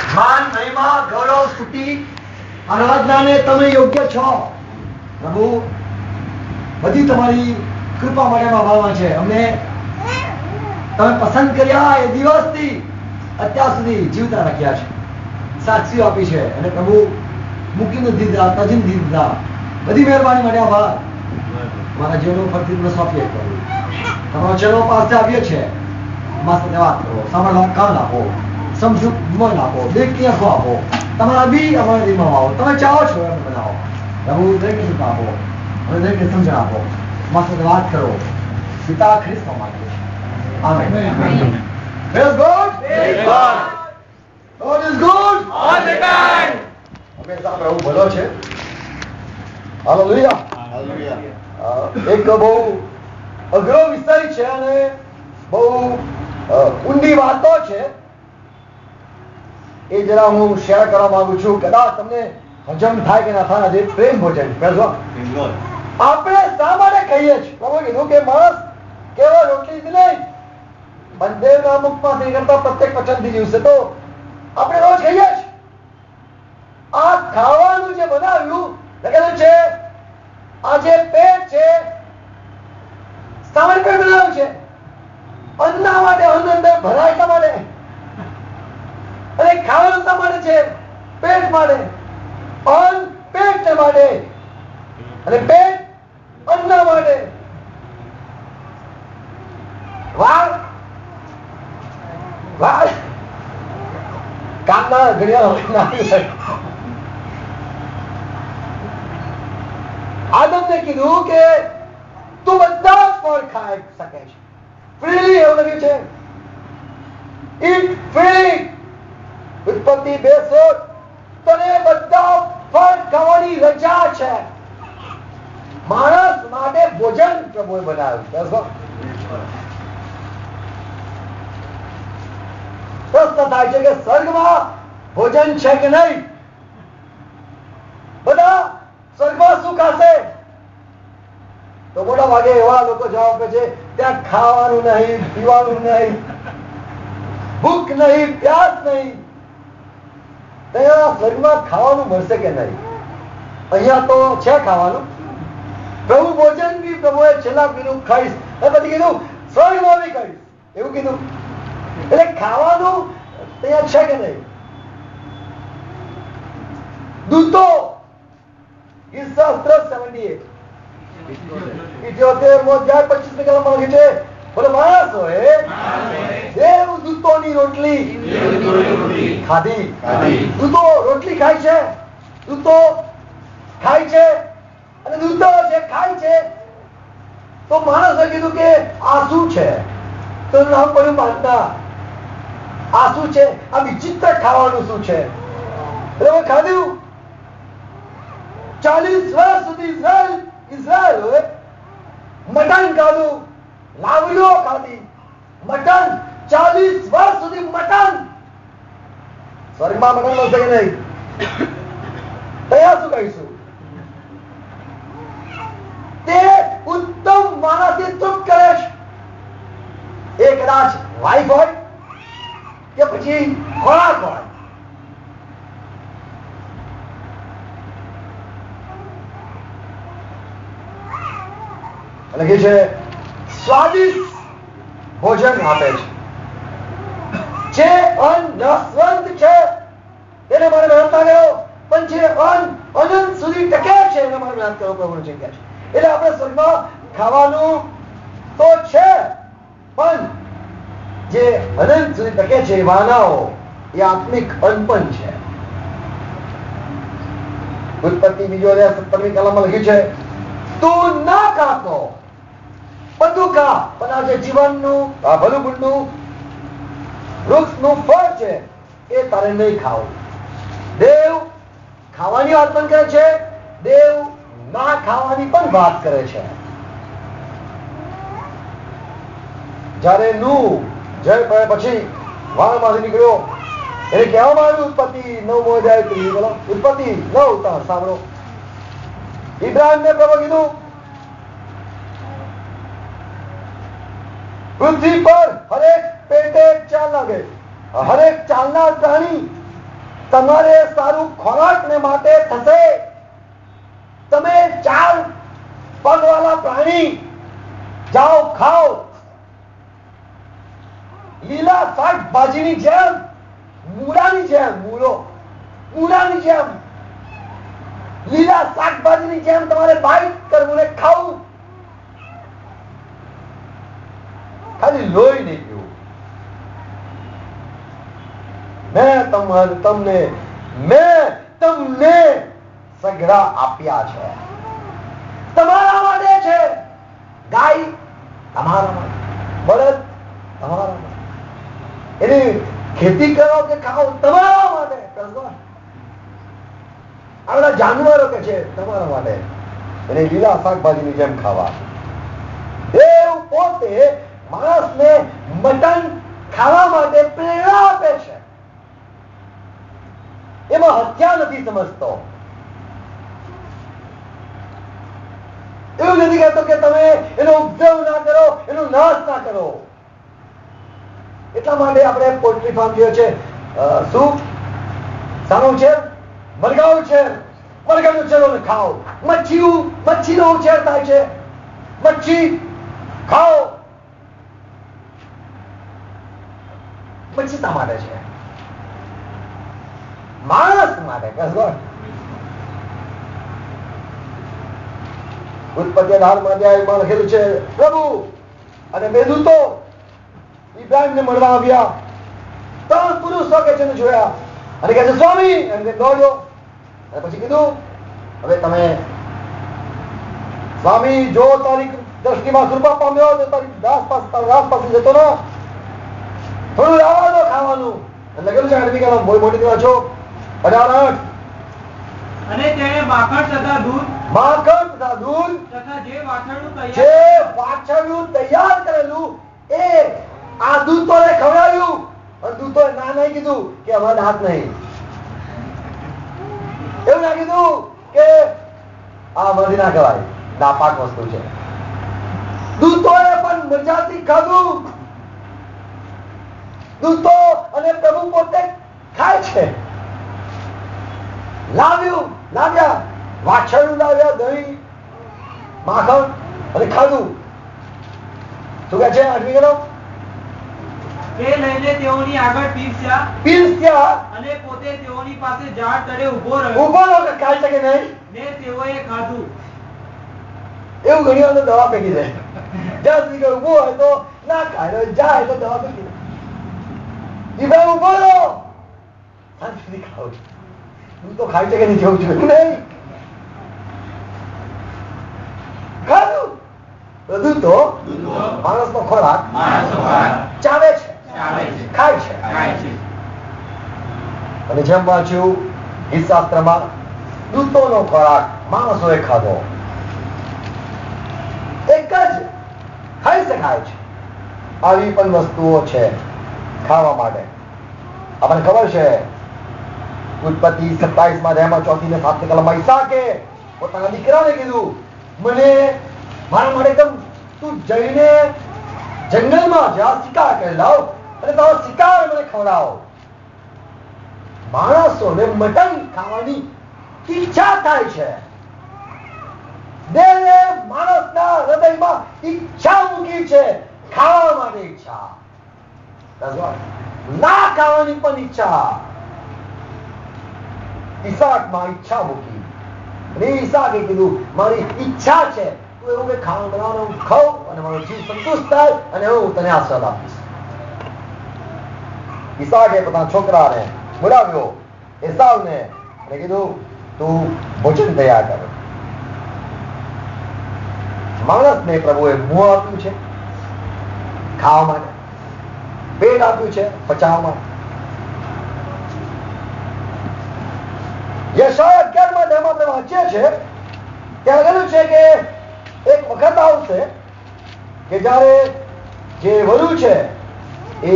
માન મહિમા ગૌરવ સ્તુતિ આરાધનાને તમે યોગ્ય છો પ્રભુ. બધી તમારી કૃપા માટે ભાવમાં છે. અમને તમે પસંદ કર્યા એ દિવસથી અત્યાર સુધી જીવતા રાખ્યા છે, સાક્ષીઓ આપી છે અને પ્રભુ મૂકીને દીધા, તજીને દીધા. બધી મહેરબાની માટે આભાર. મારા જીવનો ફરતી તમને સોંપીએ પ્રભુ. તમારો ચેલો પાસે આવીએ છે. મારા સાથે વાત કરો, સાંભળવા કાન આપો, સમજુ મન આપો, દેખની આંખો આપો. તમારા બી અમારા દિલમાં આવો. તમે ચાહો છો એમ બનાવો પ્રભુ. દરેકને સુખ આપો અને દરેકને સમજણ આપો. મારા સાથે વાત કરો. પિતા ખ્રિસ્ત માટે આમેન. Praise God. Praise God. God is good All the time. હંમેશા પ્રભુ ભલો છે. હાલેલુયા. Hallelujah. એક બહુ અઘરો વિષય છે અને બહુ ઊંડી વાતો છે. એ જરા હું શેર કરવા માંગુ છું. કદાચ તમને હજમ થાય કે ના થાય. આજે પ્રેમ ભોજન. Praise God. આપણે શા માટે કહીએ છીએ? પ્રભુ કીધું કે માણસ કેવળ રોટલીથી નહીં પણ દેવના મુખમાંથી કરતા પ્રત્યેક વચનથી જીવશે. તો આપણે રોજ કહીએ છીએ આ ખાવાનું જે બનાવ્યું લખેલું છે, આ જે પેટ છે સામાન્ય પેટ બનાવ્યું છે અન્નના માટે. અન્ન અંદર ભરાય એટલા માટે. અને ખાવાનું શા માટે છે? પેટ માટે. અન્ન પેટ માટે અને પેટ અન્ન માટે. વાળ વાળ કામના ઘડિયાળ. આદમને કીધું કે તું બધા જ ફળ ખાઈ શકે છે ફ્રીલી. એવું લખ્યું છે ઈટ ફ્રીલી. ઉત્પત્તિ 2:16 તને બધા ફળ ખાવાની રજા છે. માણસ માટે ભોજન પ્રભુએ બનાવ્યું. પ્રશ્ન થાય છે કે સ્વર્ગમાં ભોજન છે કે નહીં? બધા સ્વર્ગમાં શું ખાશે? તો મોટા ભાગે એવા લોકો જવાબ આપે છે ત્યાં ખાવાનું નહીં, પીવાનું નહીં, ભૂખ નહીં, પ્યાસ નહીં. ત્યાં સ્વર્ગમાં ખાવાનું મળશે કે નહીં? અહીંયા તો છે ખાવાનું. પ્રભુ ભોજન બી પ્રભુએ છેલ્લા કીધું ખાઈશ, પછી કીધું સ્વર્ગમાં બી ખાઈશ, એવું કીધું. એટલે ખાવાનું ત્યાં છે કે નહીં? દૂતો ઈશાસ્ત્ર 78 25 કલમમાં લખી છે બોલે માણસ હોય દેવ દૂતોની રોટલી ખાધી. દૂતો રોટલી ખાય છે, દૂતો ખાય છે અને દૂતો જે ખાય છે. તો માણસે કીધું કે આ શું છે? તો નામ પડ્યું માનતા. આ શું છે? આ વિચિત્ર ખાવાનું શું છે? એટલે મેં ખાધું. 40 વર્ષ સુધી ઇઝરાયલ મટન ખાધું, લાવડીઓ ખાધી, મટન. 40 વર્ષ સુધી મટન. સ્વર્ગમાં મટન મળશે કે નહીં? ત્યાં શું કહીશું? તે ઉત્તમ માણસથી તૃપ્ત કરે છે. એ કદાચ વાઈફ હોય કે પછી ખોરાક હોય. લખી છે સ્વાદિષ્ટ ભોજન આપે છે. જે અન્ન રસવંત છે તેને મારે મહેનત ના કરો, પણ જે અન્ન અનંત સુધી ટકે છે એને મારે મહેનત કરો. પ્રભુની જગ્યા છે. એટલે આપણે સ્વર્ગમાં ખાવાનું તો છે પણ જે અનંત સુધી ટકે છે એ વાનાઓ, એ આત્મિક અન્ન પણ છે. ઉત્પત્તિ 2:17 કલમમાં લખ્યું છે તું ના ખાતો બધું ખા, પણ આ જે જીવનનું ભલું ગુણનું વૃક્ષનું ફળ છે એ તારે નહીં ખાવું. દેવ ખાવાની વાત પણ કરે છે, દેવ ના ખાવાની પણ વાત કરે છે. જયારે નું જય પડ્યા પછી વાણમાંથી નીકળ્યો એને કહેવામાં આવ્યું ઉત્પત્તિ 9:30. બોલો ઉત્પત્તિ 9 સાંભળો. ઇબ્રાહિમને પ્રભુ કીધું પૃથ્વી પર હરેક પેટે ચાલ લાગે, હરેક ચાલનાર પ્રાણી તમારે સારું ખોરાકને માટે થશે. તમે 4 પગવાળા પ્રાણી જાઓ, ખાઓ. લીલા શાકભાજીની જેમ, મૂળાની જેમ, મૂળાની જેમ, લીલા શાકભાજીની જેમ તમારે બાઈટ કરવું ને ખાવું. ખાલી લોહી નહીં પીવું. મેં તમને સગડા આપ્યા છે, તમારા માટે છે. ગાય તમારા માટે, બળદ તમારા માટે. એની ખેતી કરો કે ખાઓ તમારા માટે. આ બધા જાનવરો કે છે તમારા માટે. એને લીલા શાકભાજીની જેમ ખાવા. દેવ પોતે માણસને મટન ખાવા માટે પ્રેરણા આપે છે. એમાં હત્યા નથી સમજતો. એવું નથી કહેતો કે તમે એનો ઉપદ્રવ ના કરો, એનો નાશ ના કરો. એટલા માટે આપણે પોલ્ટ્રી ફાર્મ જોયો છે. શું સાનું છે? મરઘાઓ છે. મરઘાનો ચેલો ખાઓ. મચ્છીનો ઉછેર થાય છે. મચ્છી ખાઓ. મચ્છી શા માટે છે? માણસ માટે. ઉત્પત્તિ 18 અધ્યાયમાં લખેલું છે, પ્રભુ અને મેદૂતો ઇબ્રાહિમને મળવા આવ્યા. 3 પુરુષો કે છે જોયા અને કહે છે સ્વામી એમ કે દોડ્યો. અને પછી કીધું હવે તમે સ્વામી જો તારી દ્રષ્ટિમાં કૃપા પામ્યો તો તારી દાસ પાસે જતો ને થોડું લાવવા દો ખાવાનું. લખેલું છે આઠમી મોટી દીવા છો 18:8. અને તેણે માખણ તથા દૂધ તથા જે વાછરડું તૈયાર કરેલું એ આ દૂતોને ખવડાવ્યું. અને દૂતોએ ના નહીં કીધું કે અમારે દાંત નહીં. એવું ના કીધું કે આ મરી ના કહેવાય, નાપાક વસ્તુ છે. દૂતોએ પણ મજાથી ખાધું. દૂતો અને પ્રભુ પોતે ખાય છે. લાવ્યા વાછરડું લાવ્યા, દહીં, માખણ અને ખાધું. શું કહે છે 8મી કલમ? તે લઈને તેઓની આગળ પીરસ્યા અને પોતે તેઓની પાસે ઝાડ તળે ઊભો રહ્યો. ખાઈ શકે નહીં ને તેઓએ ખાધું. એવું ઘણી વાર દવા ફેંકી દે. જ્યાં સુધી ઉભો હોય તો ના ખાય, જાય તો દવા ફેંકી દે. ભાઈ ઉભો રહો, શાંતિથી ખાવ. તું તો ખાઈ શકે નહીં, જેવું જોયું નહીં. ખાધું. બધું તો માણસનો ખોરાક ચાવે છે, ખાય છે. અને જેમ વાંચ્યું હિતશાસ્ત્રમાં, દૂતોનો ખોરાક માણસોએ ખાધો. એક જ ખાઈ શકાય છે. આવી પણ વસ્તુઓ છે ખાવા માટે. આપણને ખબર છે ઉત્પત્તિ 27 4 ને 7 કલમમાં ઈસાકે પોતાના દીકરાને કીધું, મને મારા માટે તું જઈને જંગલમાં જા, શિકાર કરી લાવ અને તારો શિકાર મને ખવડાવો. માણસોને મટન ખાવાની ઈચ્છા થાય છે. દેવે માણસના હૃદયમાં ઈચ્છા મૂકી છે, ખાવા માટે ઈચ્છા. ના ખાવાની પણ ઈચ્છા. ઈસાકમાં ઈચ્છા મૂકી. અને ઈસાકે કીધું મારી ઈચ્છા છે, તું એવું કે ખાવાનું બનાવવાનું હું ખાઉં અને મારો જીવ સંતુષ્ટ થાય અને હું તને આશીર્વાદ આપીશ. ઈસાકે પોતાના છોકરાને બોલાવ્યો, એસાવને, અને કીધું તું ભોજન તૈયાર કર. માણસને પ્રભુએ મોં આપ્યું છે ખાવા માટે, પેટ આપ્યું છે પચાવવા માટે. યશાયા 11 આપણે વાંચીએ છીએ ત્યાં લખેલું છે કે એક વખત આવશે કે જ્યારે જે વરુ છે એ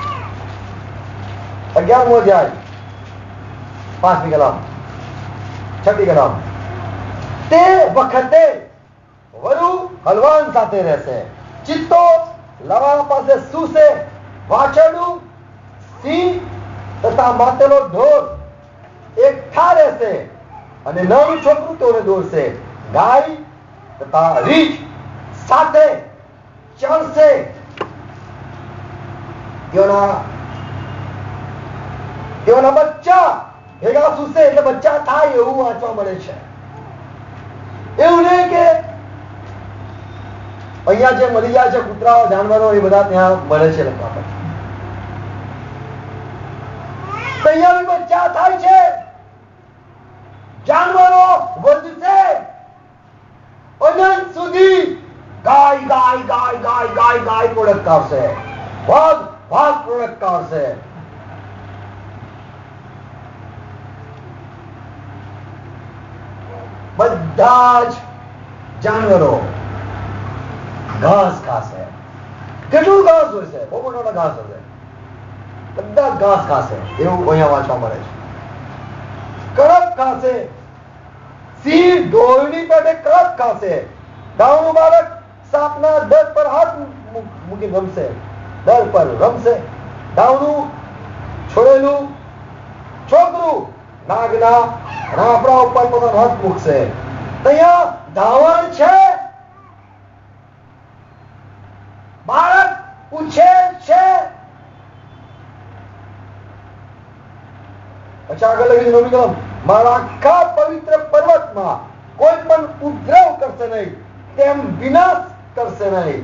11મો અધ્યાય 5મી કલમ 6મી કલમ, તે વખતે વરુ હલવાન સાથે રહેશે, ચિત્તો લવાણ પાસે સૂશે, વાછરડું સિંહ તથા માતેલો ઢોર એકઠા રહેશે અને નવું છોકરું તેઓને દોરશે. ગાય તથા રીંછ સાથે ચરશે. તેઓના બચ્ચા ભેગા સૂશે એટલે બચ્ચા થાય એવું વાંચવા મળે છે. એવું નહીં કે અહીંયા જે મળી જાય છે કૂતરાઓ જાનવરો એ બધા ત્યાં મળે છે લખવા પર. અહીંયા બી બચ્ચા થાય છે. જાનવરો વધશે અનંત સુધી. ગાય ગાય ગાય ગાય ગાય ગાય પ્રોડક્ટ કાઢશે. વાઘ વાઘ પ્રોડક્ટ કાઢશે. બધા જ જાનવરો ઘાસ ખાશે. કેટલું ઘાસ હોય છે? બહુ મોટા ઘાસ હશે. બધા ઘાસ ખાશે એવું અહીંયા વાંચવા મળે છે. કડક ખાશે. સિંહ ઢોરની પેટે કડક ખાશે. ગામનું બાળક સાપના દર પર હાથ મૂકી રમશે. દર પર રમશે. ગામનું છોડેલું છોકરું નાગના રાફડા ઉપર પોતાનો હાથ મૂકશે. અહીંયા ધાવણ છે. બાળક ઉછેર છે. પછી આગળ લખી નવમી કલમ. મારા આખા પવિત્ર પર્વતમાં કોઈ પણ ઉપદ્રવ કરશે નહીં, તેમ વિનાશ કરશે નહીં.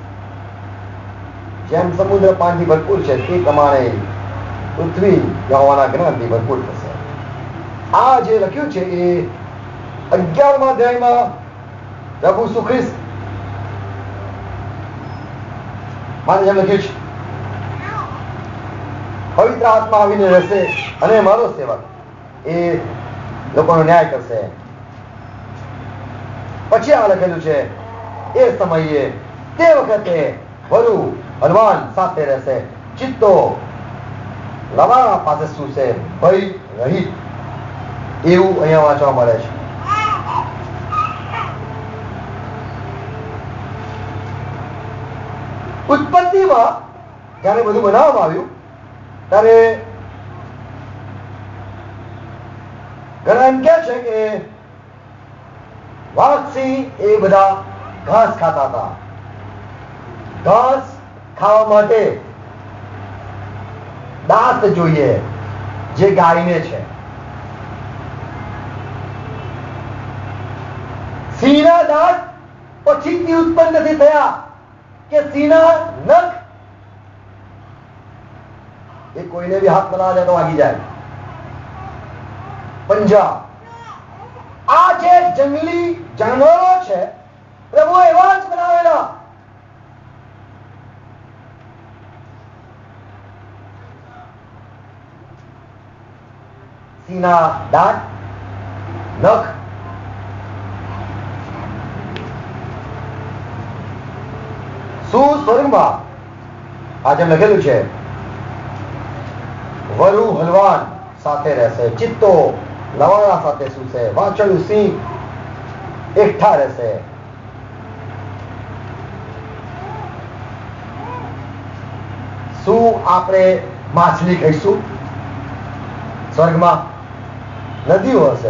જેમ સમુદ્ર પાણીથી ભરપૂર છે તે પ્રમાણે પૃથ્વી યહોવાના જ્ઞાનથી ભરપૂર થશે. આ જે લખ્યું છે એ 11મા અધ્યાયમાં પ્રભુ ઈસુ ખ્રિસ્ત માટે જેમ લખ્યું છે, પવિત્ર આત્મા આવીને રહેશે અને મારો સેવક એ લોકોનો ન્યાય કરશે. પછી આ લખેલું છે એ સમયે તે વખતે વરુ હલવાન સાથે રહેશે, ચિત્તો લવાણા પાસે સૂશે, ભય રહિત. એવું અહીંયા વાંચવા મળે છે. ઉત્પત્તિમાં જયારે બધું બનાવવામાં આવ્યું ત્યારે ઘણા એમ કે છે કે વાઘસિંહ એ બધા ઘાસ ખાતા હતા. ઘાસ ખાવા માટે દાંત જોઈએ જે ગાયને છે. સિંહના દાંત પછીથી ઉત્પન્ન નથી થયા કે સિંહના નખ એ કોઈને બી હાથ બનાવવા જાય તો વાગી જાય. પંજા. આ જે જંગલી જાનવરો છે પ્રભુ એવા જ બનાવેલા. સિંહના દાંત, નખ, સુસ્વર્ગમાં આ જેમ લખેલું છે વરુ હલવાન સાથે રહેશે, ચિત્તો લવાણા સાથે સૂશે, વાછરડું સિંહ એકઠા રહેશે. શું આપણે માછલી ખાઈશું? સ્વર્ગમાં નદીઓ હશે.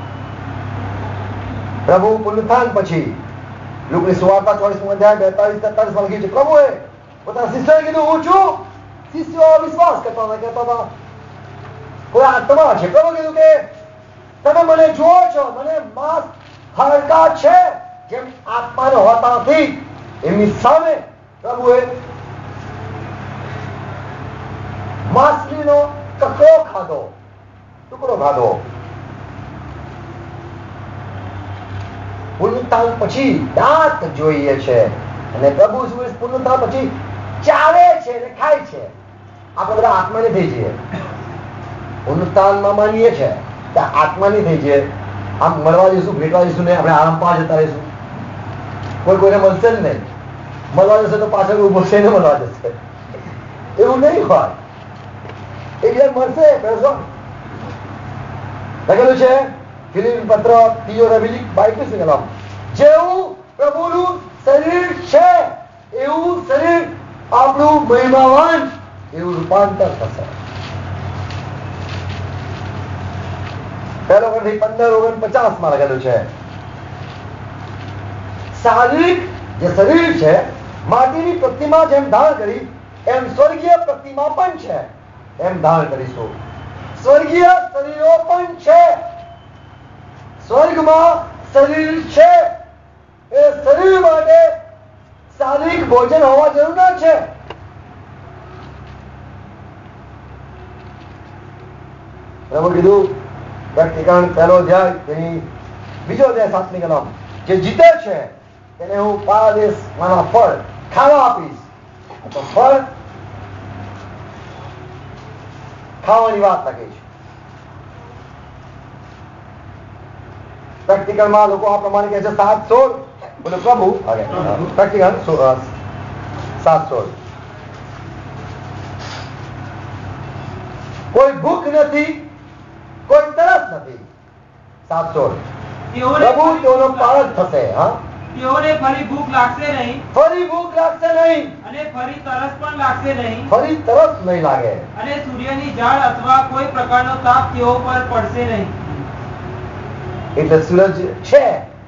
પ્રભુ પુનરુત્થાન પછી લુકની સુવાર્તા 40મો અધ્યાય 42-43 લખ્યું છે, પ્રભુએ પોતાના શિષ્યોએ કીધું હું છું. શિષ્યો વિશ્વાસ કરતા હતા કોઈ આત્મા છે. પ્રભુ કીધું કે તમે મને જુઓ છો, મને માંસ હાડકા છે, જેમ આત્માને હોતા નથી. એમની સામે પ્રભુએ માછલીનો ટુકડો ખાધો. પુનરુત્થાન પછી દાંત જોઈએ છે અને પ્રભુ પુનરુત્થાન પછી ચાવે છે અને ખાય છે. આપણે બધા આત્માની થઈ જઈએ. પુનરુત્થાનમાં માનીએ છે કે આત્માની થઈ જઈએ. આમ મળવા જઈશું, ભેટવા જઈશું ને આપણે આરામ પા જતા રહીશું. કોઈને મળશે જ નહીં. મળવા જશે તો પાછળ ઉભો છે ને મળવા જશે. એવું નહીં હોય. એ જે મળશે લખેલું છે ફિલિપ પત્ર 3:22 કલમ, જેવું પ્રભુનું શરીર છે એવું શરીર આપણું મહિમાવાન એવું રૂપાંતર થશે. પહેલો ગ્રંથિ 15:49 માં લખેલું છે, શારીરિક જે શરીર છે માટીની પ્રતિમા જેમ ધારણ કરી એમ સ્વર્ગીય પ્રતિમા પણ છે, એમ ધારણ કરીશું. સ્વર્ગીય શરીરો પણ છે. સ્વર્ગમાં શરીર છે, એ શરીર માટે શારીરિક ભોજન હોવા જરૂર છે. પ્રભુ કીધું પ્રકટીકરણ પહેલો અધ્યાય તેની બીજો અધ્યાય 7મી કલમ, જે જીતે છે તેને હું પારાદેશમાંના ફળ ખાવા આપીશ. તો ફળ ખાવાની વાત લખી છે. પ્રેક્ટિકલમાં લોકો આ પ્રમાણે કહે છે 7:16, બોલો પ્રભુ. પ્રેક્ટિકલ 7:16, કોઈ ભૂખ નથી, કોઈ તરસ નથી. 7:16, પ્રભુ તેઓનો પાલક થશે. હા, તેઓને ફરી ભૂખ લાગશે નહીં, ફરી ભૂખ લાગશે નહીં, અને ફરી તરસ પણ લાગશે નહીં, ફરી તરસ નહીં લાગે, અને સૂર્યની ઝાળ અથવા કોઈ પ્રકારનો તાપ તેઓ પર પડશે નહીં. એટલે સૂરજ છે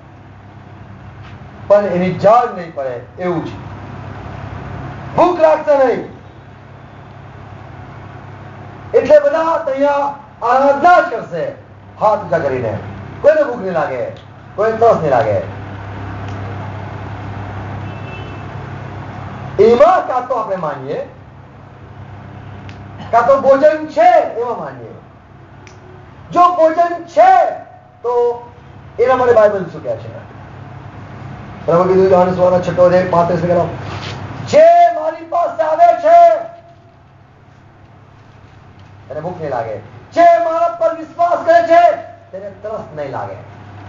પણ એની ઝાળ નહીં પડે એવું છે. ભૂખ લાગશે નહીં એટલે બધા અહીંયા આરાધના કરશે હાથ ઊંચા કરીને. કોઈને ભૂખ નહીં લાગે, કોઈને તરસ નહીં લાગે. એમાં કાં તો આપણે માનીએ, કાં તો ભોજન છે એમાં માનીએ. જો ભોજન છે તો એના માટે બાઇબલ શું કહે છે? પ્રભુ કીધું યોહાન સુવાર્તા 6:35, જે મારી પાસે આવે છે એને ભૂખ નહીં લાગે, જે મારા પર વિશ્વાસ કરે છે તેને તરસ નહીં લાગે.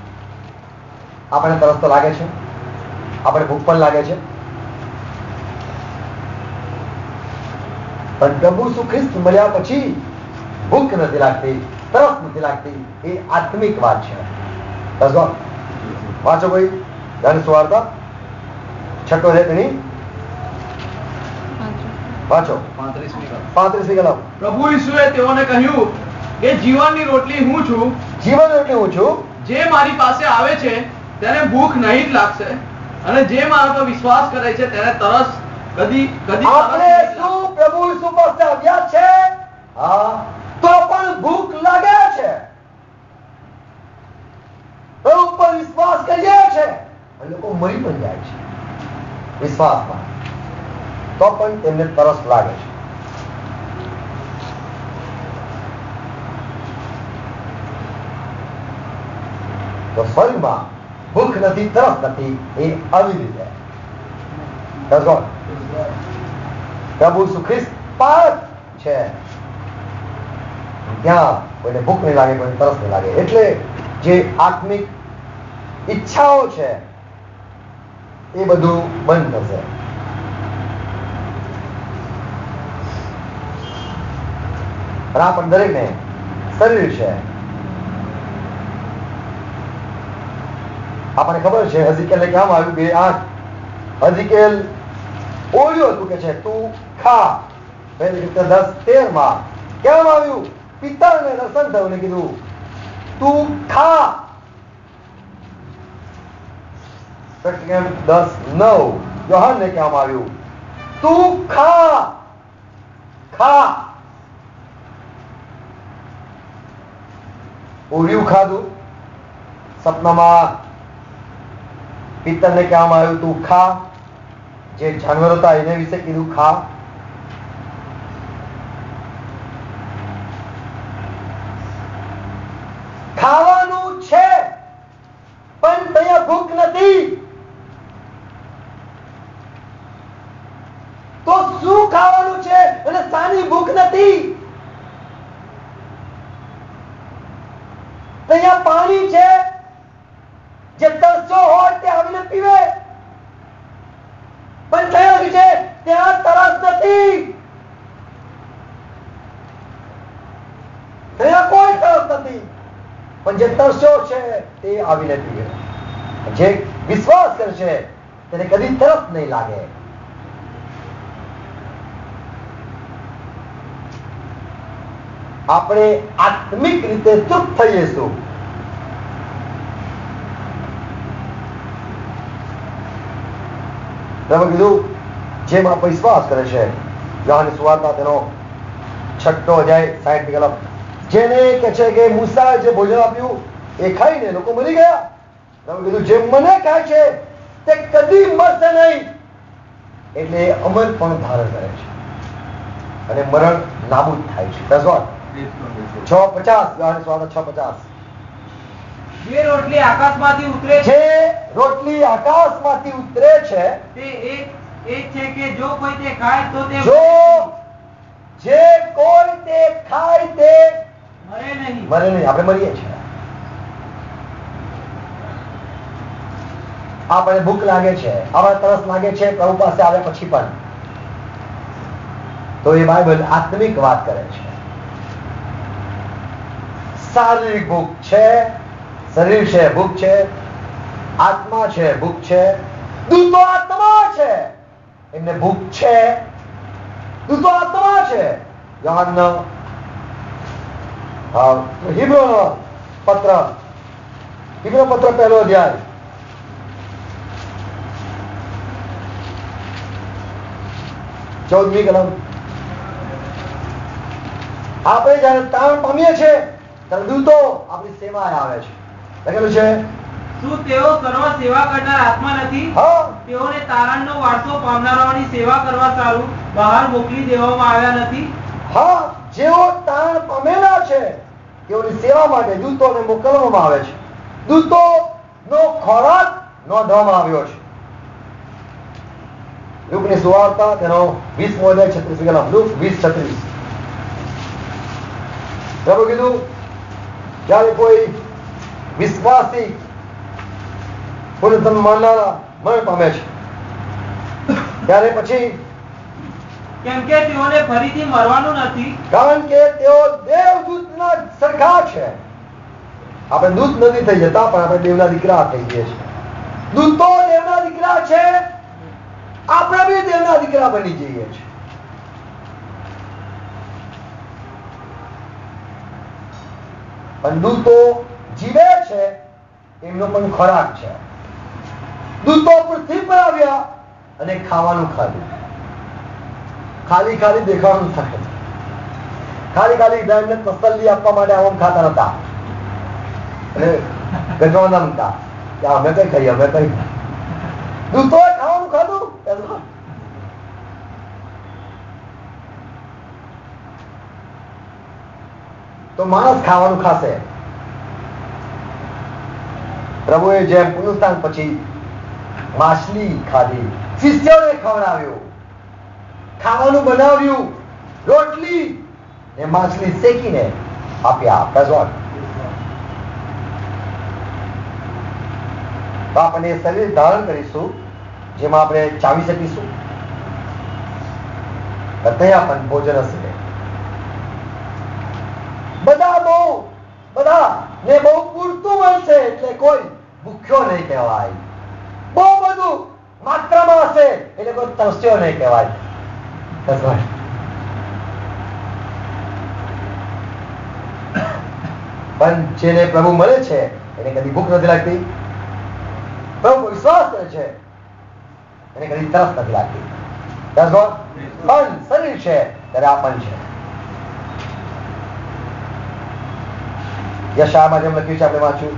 આપણે તરસ તો લાગે છે, આપણે ભૂખ પણ લાગે છે, પણ પ્રભુ ઈસુ ખ્રિસ્ત મળ્યા પછી ભૂખ નથી લાગતી, તરસ નથી લાગતી. એ આત્મિક વાત છે. વાંચો ભાઈ યોહાન સુવાર્તા 6:35 વાંચો. 35મી કલમ. પ્રભુ ઈસુએ તેઓને કહ્યું કે જીવનની રોટલી હું છું, જીવન રોટલી હું છું. જે મારી પાસે આવે છે તેને ભૂખ નહીં જ લાગશે, અને જે મારા પર વિશ્વાસ કરે છે તેને તરસ કદી કદી આપણે શું પ્રભુ ઈસુ પાસે આવ્યા છે? હા, તો પણ ભૂખ લાગે છે. પ્રભુ પર વિશ્વાસ કરીએ છે અને લોકો મરી પણ જાય છે વિશ્વાસમાં, તો પણ તેમને તરસ લાગે છે. તો સ્વર્ગમાં ભૂખ નથી, તરસ નથી. એ આવી રીતે પ્રભુ ઈસુ ખ્રિસ્ત પાક છે, ત્યાં કોઈને ભૂખ નહીં લાગે, કોઈને તરસ નહીં લાગે. એટલે જે આત્મિક ઈચ્છાઓ છે એ બધું બંધ થશે. પણ દરેકને શરીર છે. આપણને ખબર છે હઝીકેલને કેમ આવ્યું 2:8, હઝીકેલ ઓળ્યું હતું કે છે તું ખા. 10:13 કેમ આવ્યું? પિતરને દર્શન થયું ને કીધું તું ખા. 10:9 યોહાનને કેમ આવ્યું તું ખા, ખા. ઓળ્યું ખાધું. સપનામાં પિતરને કેમ આવ્યું તું ખા. જે જાનવર હતા એને વિશે કીધું ખા. ખાવાનું છે પણ ત્યાં ભૂખ નથી. તો શું ખાવાનું છે અને શાની ભૂખ નથી? ત્યાં પાણી છે, જે તરસ્યો હોય તે આવીને પીવે, પણ ત્યાં છે ત્યાં તરસ નથી. ત્યાં કોઈ તરસ નથી, પણ જે તરસ્યો છે તે આવીને પીવે. જે વિશ્વાસ કરશે તેને કદી તરસ નહીં લાગે. આપણે આત્મિક રીતે તૃપ્ત થઈ જઈશું. તમે કીધું જેમ આપ વિશ્વાસ કરે છે, યોહાનની સુવાર્તા તેનો 6 અધ્યાય 60 કલમ, જેને કે છે કે મૂસાએ જે ભોજન આપ્યું એ ખાઈને લોકો મરી ગયા. તમે કીધું જે મને ખાય છે તે કદી મરશે નહીં. એટલે અમર પણ ધારણ કરે છે અને મરણ નાબૂદ થાય છે. That's what 6:50 યોહાનની સુવાર્તા 6:50. જે રોટલી આકાશમાંથી ઉતરે છે, જે રોટલી આકાશમાંથી ઉતરે છે તે એ છે કે જો કોઈ તે ખાય તો તે જો જે કોઈ તે ખાય તે મરે નહીં. મરે નહીં. આપણે મરીએ છીએ. આપણે ભૂખ લાગે છે, આપણે તરસ લાગે છે પ્રભુ પાસે આવે પછી પણ, તો એ બાઇબલ આત્મિક વાત કરે છે. શારીરિક ભૂખ છે, શરીર છે ભૂખ છે, આત્મા છે ભૂખ છે, દૂતો આત્મા છે એમને ભૂખ છે, દૂતો આત્મા છે. યોહાનનો હિબ્રુનો પત્ર 1 અધ્યાય 14મી કલમ. આપણે જયારે તાણ પામીએ છીએ ત્યારે દૂતો આપણી સેવાએ આવે છે. લખેલું છે શું તેઓ સર્વ સેવા કરનાર આત્મા નથી? હા, તેઓને તારણનો વારસો પામનારાઓની સેવા કરવા સારું બહાર મોકલી દેવામાં આવ્યા નથી? હા, જેઓ તાણ પામેલા છે તેઓની સેવા માટે દૂતોને મોકલવામાં આવે છે. દૂતોનો ખોરાક નોંધવામાં આવ્યો છે. લૂકની સુવાર્તા તેનો 20મો અધ્યાય 36મી કલમ. લૂક 20:36. પ્રભુ કીધું જ્યારે કોઈ વિશ્વાસી પુનરુત્થાન માનનારા મરણ પામે છે ત્યારે પછી કેમ કે તેઓને ફરીથી મરવાનું નથી, કારણ કે તેઓ દેવદૂતના સરખા છે. આપણે દૂત નથી થઈ જતા પણ આપણે દેવના દીકરા થઈ જઈએ છીએ. દૂતો દેવના દીકરા છે, આપણે બી દેવના દીકરા બની જઈએ છીએ. પણ દૂતો જીવે છે એમનો પણ ખોરાક છે. દૂતો પૃથ્વી પર આવ્યા અને ખાવાનું ખાધું. ખાલી ખાલી દેખાવાનું થાય, ખાલી ખાલી ઇબ્રાહિમને તસલ્લી આપવા માટે આમ ખાતા નતા અને ગજવાના નતા કે અમે કઈ ખાઈએ, અમે કઈ. દૂતોએ ખાવાનું ખાધું. તો માણસ ખાવાનું ખાશે. પ્રભુએ જેમ પુનરુત્થાન પછી માછલી ખાધી, શિષ્યોને ખવડાવ્યું, ખાવાનું બનાવ્યું, રોટલી ને માછલી શેકીને આપ્યા. તો આપણે શરીર ધારણ કરીશું જેમાં આપણે ચાવી શકીશું. ત્યાં પણ ભોજન હશે. બધા ને બહુ પૂરતું મળશે એટલે કોઈ ભૂખ્યો નહીં કહેવાય. બહુ બધું માત્રામાં હશે એટલે કોઈ તરસ્યો નહીં કહેવાય. પણ જેને પ્રભુ મળે છે એને કદી ભૂખ નથી લાગતી. પ્રભુ વિશ્વાસ કરે છે એને કદી તરસ નથી લાગતી. પણ શરીર છે ત્યારે આ પણ છે. યશાયામાં જેમ લખ્યું છે આપણે વાંચ્યું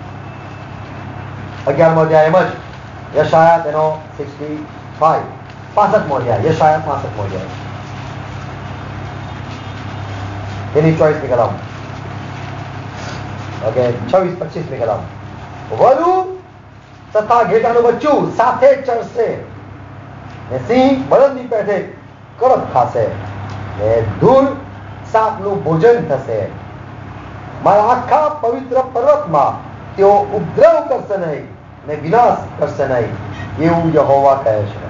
11મો અધ્યાય. એમ જ યશાયા તેનો 65મો અધ્યાય. યશાયા 65મો અધ્યાય તેની 24મી કલમ. ઓકે, 26-25મી કલમ. વરુ તથા ઘેટાનું બચ્ચું સાથે ચરશે ને સિંહ બળદની પેઠે કડક ખાશે ને ધૂળ સાપનું ભોજન થશે. મારા આખા પવિત્ર પર્વતમાં તેઓ ઉપદ્રવ કરશે નહીં ને વિનાશ કરશે નહીં, એવું યહોવા કહે છે.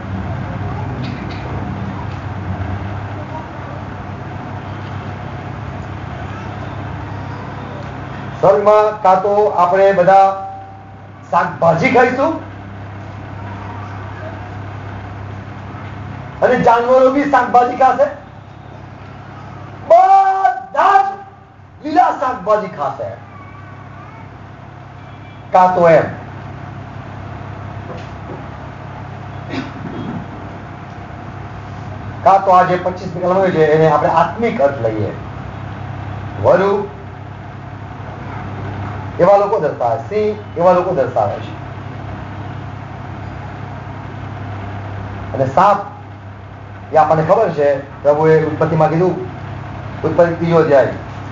સ્વર્ગમાં કાં તો આપણે બધા શાકભાજી ખાઈશું અને જાનવરો બી શાકભાજી ખાશે. બધા જ લીલા શાકભાજી ખાશે, કાં તો એમ કાં તો આ જે 25મી કલમ હોય છે એને આપણે આત્મિક અર્થ લઈએ. વરુ એવા લોકો દર્શાવે, સિંહ એવા લોકો દર્શાવે છે, અને સાપ એ આપણને ખબર છે પ્રભુએ ઉત્પત્તિમાં કીધું, ઉત્પત્તિ 3જો અધ્યાય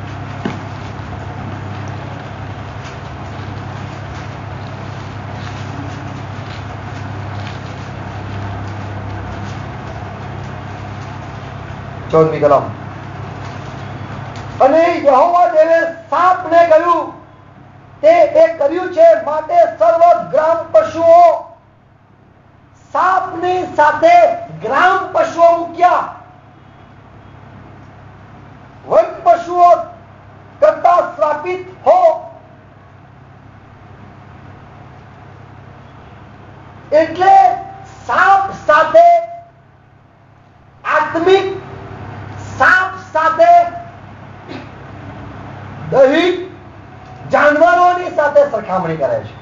ચૌદમી કલમ. અને યહોવા દેવે સાપને કહ્યું, તે એ કર્યું છે માટે સર્વ ગ્રામ પશુઓ સાપની સાથે ગ્રામ પશુઓ મૂક્યા, વન પશુઓ કરતા શ્રાપિત હો. એટલે સાપ સાથે આત્મિક, સાપ સાથે દૈહિક જાનવરોની સાથે સરખામણી કરે છે.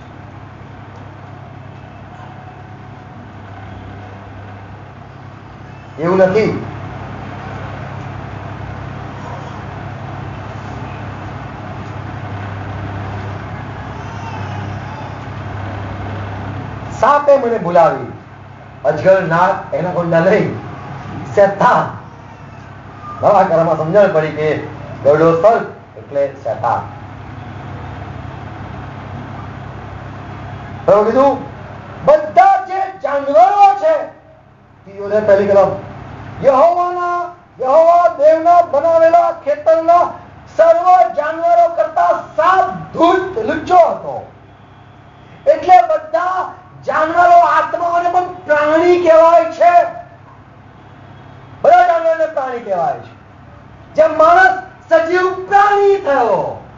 એવું નથી. સાપે મને બોલાવી, અજગર, નાગ, એના કોંડા નહીં, શેતાન. નવા કરામાં સમજણ પડી કે ગરડો સર્પ એટલે શેતાન. કીધું બધા જે જાનવરો છે, પહેલી કલમ, યહોવા દેવના બનાવેલા ખેતરના સર્વ જાનવરો કરતા સાપ ધૂર્ત લુચ્ચો હતો. એટલે બધા જાનવરો આત્માઓને પણ પ્રાણી કહેવાય છે. બધા જાનવરોને પ્રાણી કહેવાય છે. જેમ માણસ સજીવ પ્રાણી થયો,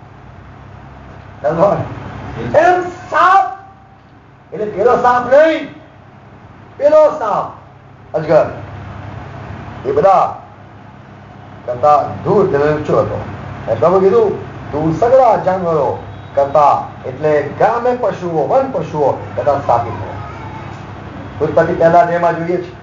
એમ સાપ એટલે પેલો સાપ નહીં, પેલો સાપ અજગર એ બધા કરતા ધૂળ ઊંચો હતો. પ્રભુ કીધું તું સગળા જાનવરો કરતા એટલે ગ્રામ્ય પશુઓ, વન પશુઓ કરતા સ્થાપિત હો. ઉત્પત્તિ પહેલા જેમાં જોઈએ છે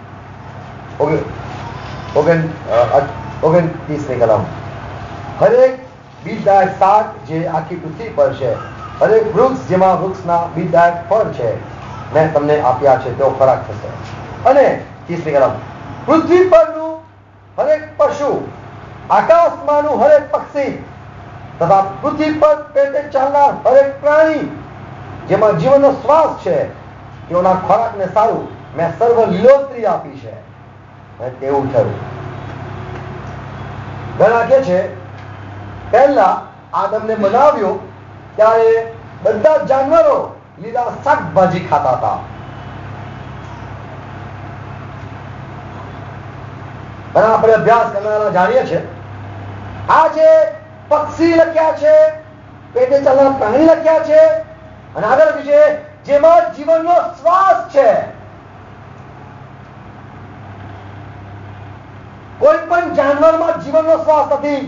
29મી કલમ. હરેક બીજદાયક શાક જે આખી પૃથ્વી પર છે, હરેક વૃક્ષ જેમાં વૃક્ષના બીજદાયક ફળ છે, મેં તમને આપ્યા છે તેઓ ખોરાક થશે. અને 30મી કલમ, પૃથ્વી પરનું હરેક પશુ, આકાશમાંનું હરેક પક્ષી તથા પૃથ્વી પર પેટે ચાલનાર હરેક પ્રાણી જેમાં જીવનનો શ્વાસ છે, તેઓના ખોરાકને સારું મેં સર્વ લીલોતરી આપી છે. અને તેવું થયું. ઘણા કે છે પહેલા આદમને બનાવ્યો ત્યારે બધા જાનવરો લીલા શાકભાજી ખાતા હતા. ઘણા આપણે અભ્યાસ કરનારા જાણીએ છીએ આ જે પક્ષી લખ્યા છે, પેટે ચાલનાર પ્રાણી લખ્યા છે, અને આગળ છે જેમાં જીવનનો શ્વાસ છે. કોઈ પણ જાનવરમાં જીવનનો શ્વાસ નથી.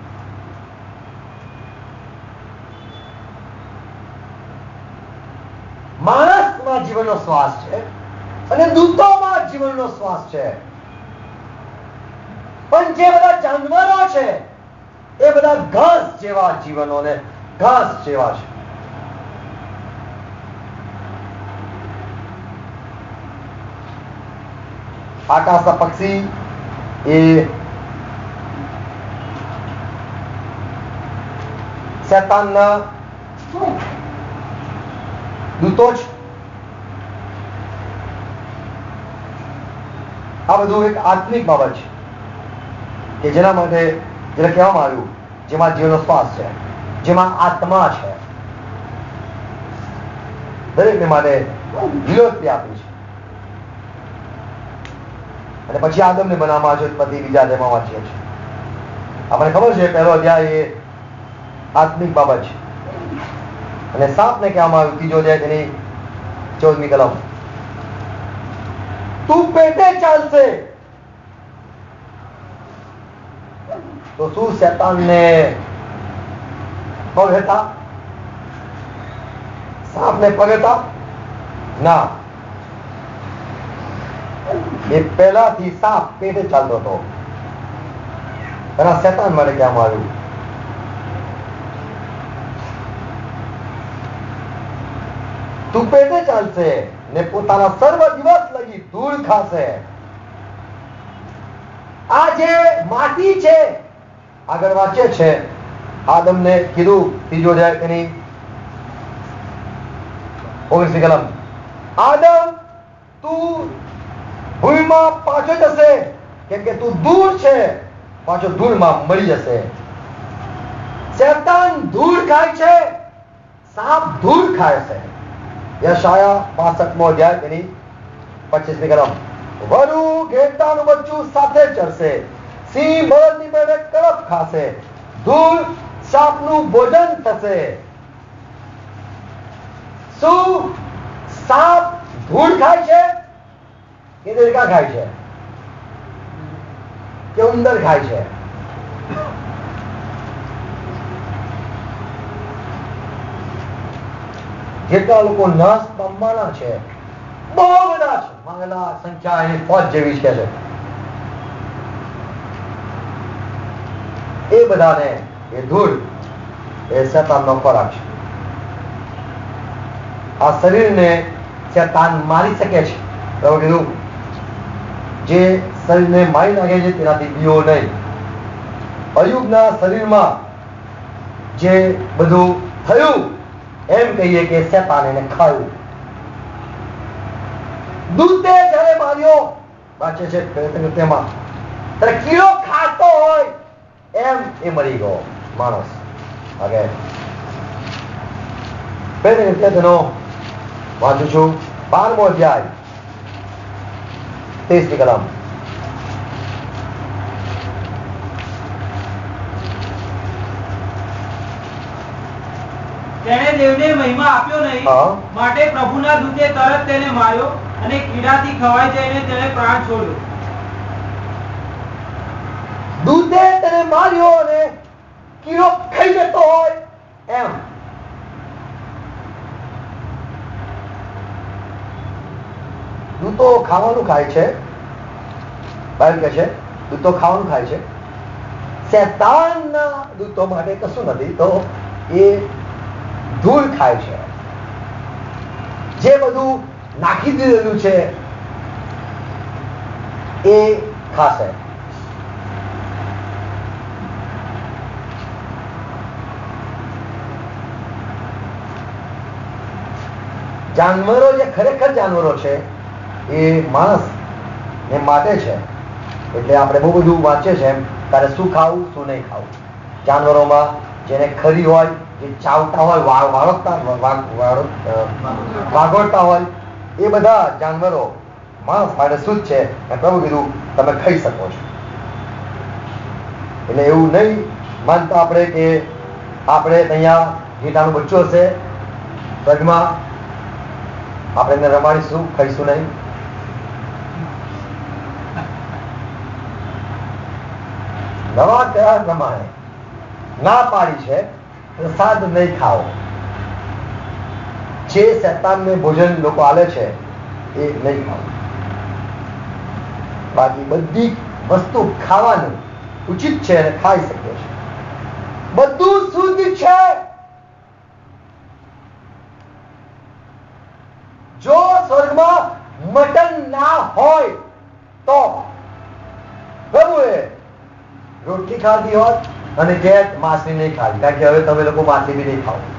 માણસમાં જીવનનો શ્વાસ છે અને દૂતોમાં જીવનનો શ્વાસ છે. પણ જે બધા જાનવરો છે એ બધા ઘાસ જેવા જીવનોને ઘાસ જેવા છે. આકાશના પક્ષી એ શેતાનના દૂતો જ. આ બધું એક આત્મિક બાબત છે કે જેના માટે જેને કહેવામાં આવ્યું જેમાં જીવનનો શ્વાસ છે, જેમાં આત્મા છે, દરેકને માટે લીલોતરી આપી છે. અને પછી આદમને બનાવવામાં આવ્યો, ઉત્પત્તિ 2 અધ્યાયમાં વાંચીએ છીએ. આપણને ખબર છે પહેલો અધ્યાય એ આત્મિક બાબત છે. અને સાપને કહેવામાં આવ્યું 3જો અધ્યાય તેની 14મી કલમ, તું પેટે ચાલશે. તો શું શેતાનને પગ હતા? સાપને પગ હતા? ના, એ પહેલાથી સાપ પેટે ચાલતો હતો. એના શેતાન માટે કહેવામાં આવ્યું. તું પેટે ચાલશે ને પોતાના સર્વ દિવસ લગી ધૂળ ખાશે. આ જે માટી છે, આગળ વાંચે છે, આદમને કીધું ત્રીજો અધ્યાય એની 19મી કલમ, આદમ તું ભૂમિમાં પાછો જશે, કેમ કે તું ધૂળ છે, પાછો ધૂળમાં મળી જશે. શેતાન ધૂળ ખાય છે, સાપ ધૂળ ખાય છે. યશાયા 65મો અધ્યાય એની 25મી કલમ, વરુ ઘેટાનું બચ્ચું સાથે ચરશે, સિંહ બળદની પેટે કરપ ખાશે, ધૂળ સાપનું ભોજન થશે. શું સાપ ધૂળ ખાય છે કે દેડકા ખાય છે કે ઉંદર ખાય છે? જેટલા લોકો નાશ પામવાના છે બહુ બધા છે, માંગેલા સંખ્યા એની ફોજ જેવી છે. એ બધાને એ ધૂળ એ શેતાનનો ખોરાક છે. આ શરીરને શેતાન મારી શકે છે. પ્રભુ કીધું જે શરીરને મારી નાખે છે તેનાથી બીઓ નહીં. અયુબના શરીરમાં જે બધું થયું એમ કહીએ કે શેતાન એને ખાયું. દૂતે જયારે માર્યો, વાંચે છે તેમાં, ત્યારે કીડો ખાતો હોય એમ એ મરી ગયો માણસ. આગળ તેનો વાંચું છું 12મો અધ્યાય 23મી કલમ, તેણે દેવને મહિમા આપ્યો નહીં, માટે પ્રભુના દૂતે તરત તેને માર્યો અને કીડાથી ખવાઈ જઈને તેને પ્રાણ છોડ્યો. દૂતે તેને માર્યો અને કીડો ખાઈ જતો હોય એમ. દૂતો ખાવાનું ખાય છે, બાઇબલ કહે છે દૂતો ખાવાનું ખાય છે. શેતાનના દૂતો માટે કશું નથી, તો એ ધૂળ ખાય છે. જે બધું નાખી દીધેલું છે એ ખાશે. જાનવરો જે ખરેખર જાનવરો છે એ માણસ ને માટે છે. એટલે આપણે બહુ બધું વાંચે છે એમ તારે શું ખાવું શું નહીં ખાવું. જાનવરોમાં જેને ખરી હોય, જે ચાવતા હોય, વાગોળતા હોય, એ બધા જાનવરો માણસ માટે શુદ્ધ છે. પ્રભુ કીધું તમે ખાઈ શકો છો. એટલે એવું નહીં માનતા આપણે કે આપણે અહીંયા ઘેટાનું બચ્ચું હશે સ્વર્ગમાં, આપણે એને રમાડીશું, ખાઈશું નહીં. નવા કરાર પ્રમાણે ના પાડી છે પ્રસાદ નહીં ખાઓ. જે શેતાનને ભોજન લોકો આલે છે એ નહીં ખાઓ. બાકી બધી વસ્તુ ખાવાનું ઉચિત છે અને ખાઈ શકીએ છે. બધું શુદ્ધ છે. જો સ્વર્ગમાં મટન ના હોય તો પ્રભુએ રોટલી ખાધી હોત અને કે માછલી નહીં ખાધી, કારણ કે હવે તમે લોકો માછલી બી નહીં ખાઓ.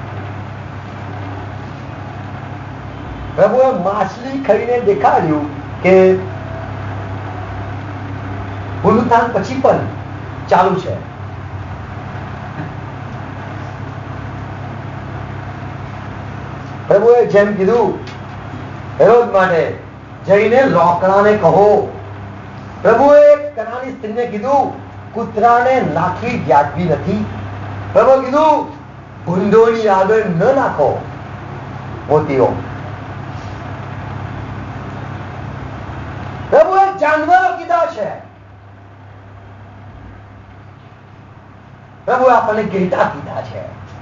પ્રભુએ માછલી ખાઈને દેખાડ્યું કે પુનરુત્થાન પછી પણ ચાલુ છે. પ્રભુએ જેમ કીધું હેરોદ માટે જઈને રોકડાને કહો. પ્રભુએ કનાની સ્ત્રીને કીધું કૂતરાને નાખવી વ્યાજબી નથી. પ્રભુએ કીધું ભૂંડોની આગળ ન નાખો મોતીઓ. પ્રભુએ જાનવરો કીધા છે. પ્રભુએ આપણને ઘેટા કીધા છે.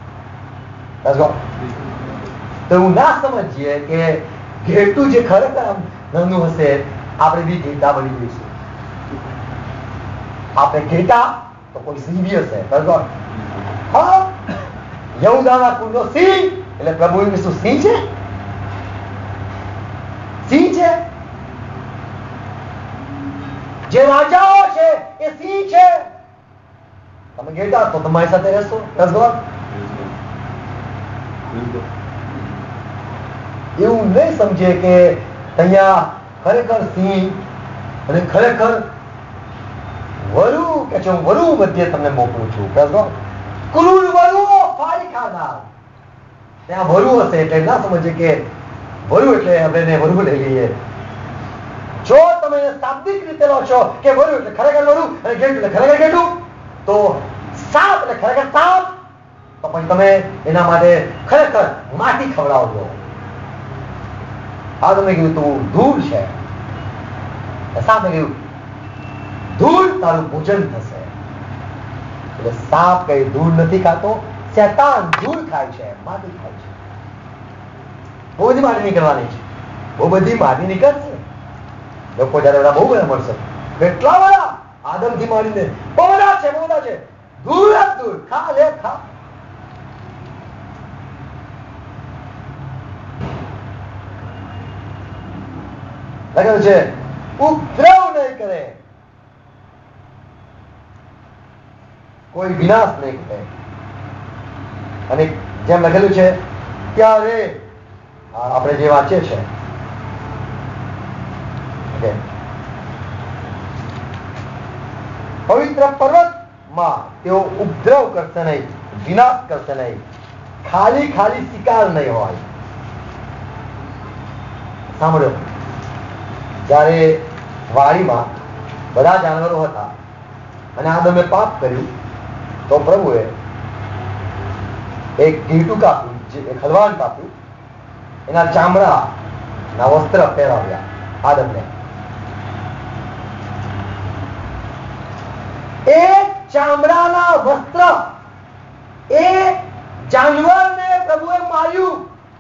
That's all. તો એવું ના સમજીએ કે ઘેટું જે ખરેખર આમ નાનું હશે, આપણે બી ઘેટા બની જઈશું. આપણે ઘેટા તો કોઈ સિંહ બી હશે. હા, યહૂદાના કુળનો સિંહ એટલે પ્રભુ ઈસુ સિંહ છે. સિંહ છે. જે રાજાઓ છે એ સિંહ છે. તમે ઘેટા તો તમારી સાથે રહેશો. એવું નહીં સમજે કે અહીંયા ખરેખર સિંહ અને ખરેખર વરુ કે છે, હું વરુ મધ્ય તમને મોકલું છું. ક્રૂર વરુઓ ફાડી ખાનાર. ત્યાં વરુ હશે એટલે ના સમજે કે વરુ એટલે આપણે વરુ લઈ લઈએ. જો તમે શાબ્દિક રીતે લો છો કે વરુ એટલે ખરેખર વરુ અને ઘેટું એટલે ખરેખર ઘેટું, તો સાપ એટલે ખરેખર સાપ, તો પછી તમે એના માટે ખરેખર માટી ખવડાવજો. આ તમે કીધું તું ધૂળ છે, સાપે કીધું ધૂળ તારું ભોજન થશે. એટલે સાપ કઈ ધૂળ નથી ખાતો, શેતાન ધૂળ ખાય છે, માટી ખાય છે. બહુ બધી માટી નીકળવાની છે, બહુ બધી માટી નીકળશે. લોકો જયારે બધા બહુ બધા મળશે, કેટલા બધા આદમ થી માંડીને બહુ બધા છે, બહુ બધા છે. ધૂળ જ ધૂળ, ખા લે ખા. લખેલું છે ઉપદ્રવ નહીં કરે, કોઈ વિનાશ નહીં કરે. અને જેમ લખેલું છે ત્યારે આપણે જે વાંચીએ છે પવિત્ર પર્વતમાં તેઓ ઉપદ્રવ કરશે નહીં, વિનાશ કરશે નહીં, ખાલી ખાલી શિકાર નહીં હોય. સાંભળ્યો, જયારે વાડીમાં બધા જાનવરો હતા અને આદમે પાપ કર્યું તો પ્રભુએ એક ઘેટું કાપ્યું, એક હલવાન કાપ્યું, એના ચામડા ના વસ્ત્ર પહેરાવ્યા આદમને. એ ચામડાના વસ્ત્ર એ જાનવરને પ્રભુએ માર્યું